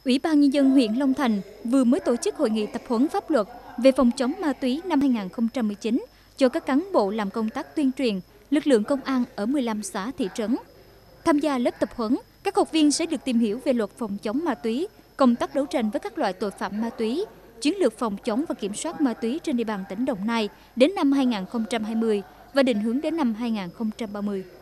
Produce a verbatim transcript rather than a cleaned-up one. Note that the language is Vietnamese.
Ủy ban Nhân dân huyện Long Thành vừa mới tổ chức hội nghị tập huấn pháp luật về phòng chống ma túy năm hai nghìn không trăm mười chín cho các cán bộ làm công tác tuyên truyền, lực lượng công an ở mười lăm xã thị trấn. Tham gia lớp tập huấn, các học viên sẽ được tìm hiểu về luật phòng chống ma túy, công tác đấu tranh với các loại tội phạm ma túy, chiến lược phòng chống và kiểm soát ma túy trên địa bàn tỉnh Đồng Nai đến năm hai nghìn không trăm hai mươi và định hướng đến năm hai nghìn không trăm ba mươi.